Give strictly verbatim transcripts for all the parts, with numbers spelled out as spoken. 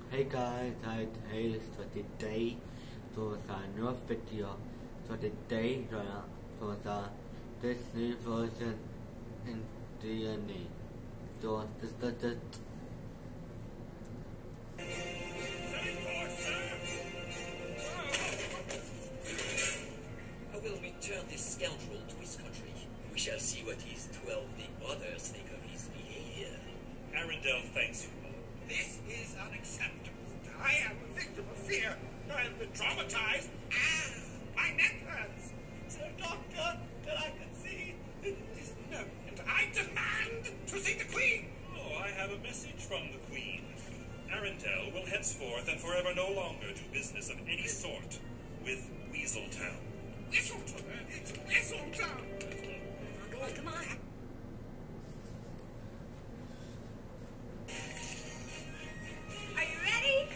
Hey guys, hi, hey, so today, so it's a new video. So today, uh, so it's uh, this new version in D N A. So this is it. How will we turn this scoundrel to his country? We shall see what his twelve big brothers think of his behavior. Arundel thanks you. This is unacceptable. I am a victim of fear. I have been traumatized. Ah, my neck hurts. Sir Doctor, that I can see. This, no, and I demand to see the Queen. Oh, I have a message from the Queen. Arundel will henceforth and forever no longer do business of any sort with Weaseltown. Weaseltown? It's Weaseltown. Come on, come on. Are you ready?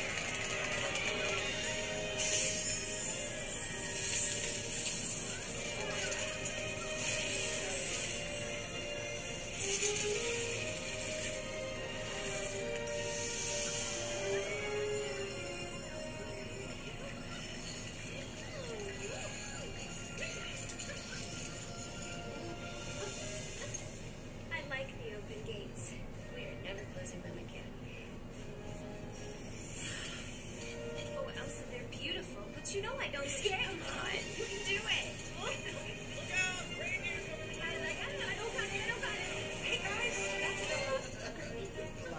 I like the open gates. We're never closing them again. Oh, Elsa, they're beautiful, but you know I don't scare. Come on, you can do it. Look out, reindeer. I, like, I don't know, I don't got it, I don't got it. Hey guys, that's enough.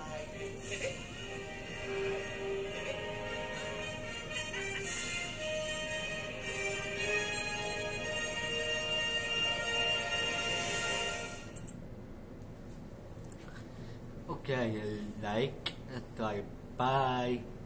Okay, like, subscribe, bye.